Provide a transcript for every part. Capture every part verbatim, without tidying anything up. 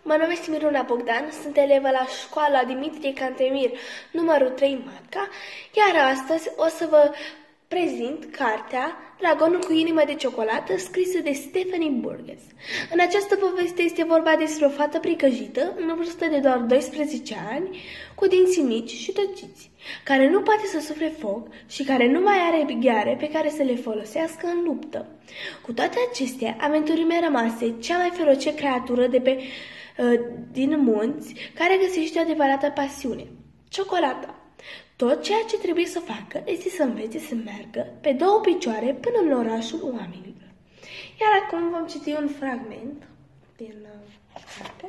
Mă numesc Miruna Bogdan, sunt elevă la școala Dimitrie Cantemir, numărul trei Matca, iar astăzi o să vă prezint cartea Dragonul cu inimă de ciocolată, scrisă de Stephanie Burgess. În această poveste este vorba despre o fată pricăjită, în vârstă de doar doisprezece ani, cu dinții mici și tăciți, care nu poate să sufle foc și care nu mai are gheare pe care să le folosească în luptă. Cu toate acestea, aventurii mei rămase cea mai feroce creatură de pe, uh, din munți, care găsește o adevărată pasiune, ciocolata. Tot ceea ce trebuie să facă este să învețe să meargă pe două picioare până în orașul oamenilor. Iar acum vom citi un fragment din uh, carte.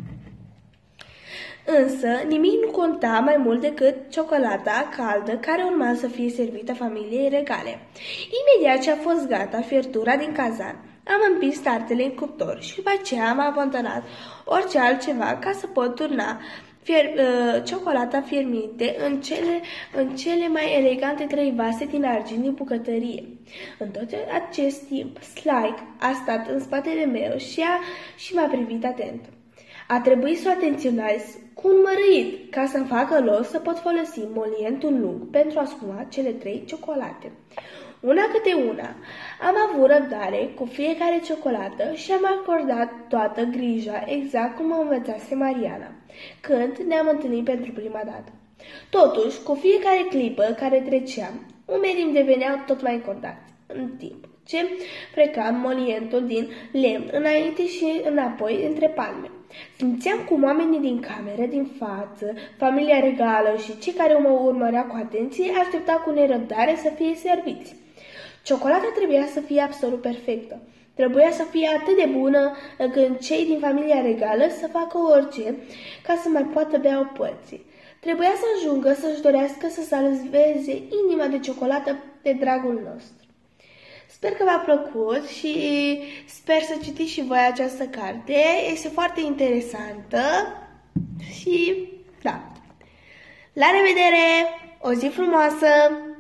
Însă, nimic nu conta mai mult decât ciocolata caldă care urma să fie servită familiei regale. Imediat ce a fost gata fiertura din cazan, am împins tartele în cuptor și după aceea am abandonat orice altceva ca să pot turna Fier, uh, ciocolata fierminte în cele, în cele mai elegante trei vase din argint din bucătărie. În tot acest timp, Slike a stat în spatele meu și, a, și m-a privit atent. A trebuit să o atenționez cu un mărâit ca să-mi facă loc să pot folosi molientul lung pentru a sfuma cele trei ciocolate. Una câte una, am avut răbdare cu fiecare ciocolată și am acordat toată grija exact cum mă învățase Mariana, când ne-am întâlnit pentru prima dată. Totuși, cu fiecare clipă care trecea, umerii îmi deveneau tot mai încordați, în timp ce frecam molientul din lemn înainte și înapoi între palme. Simțeam cum oamenii din cameră, din față, familia regală și cei care mă urmăreau cu atenție așteptau cu nerăbdare să fie serviți. Ciocolata trebuia să fie absolut perfectă. Trebuia să fie atât de bună încât cei din familia regală să facă orice ca să mai poată bea o părție. Trebuia să ajungă să-și dorească să salveze inima de ciocolată de dragul nostru. Sper că v-a plăcut și sper să citiți și voi această carte. Este foarte interesantă și da. La revedere! O zi frumoasă!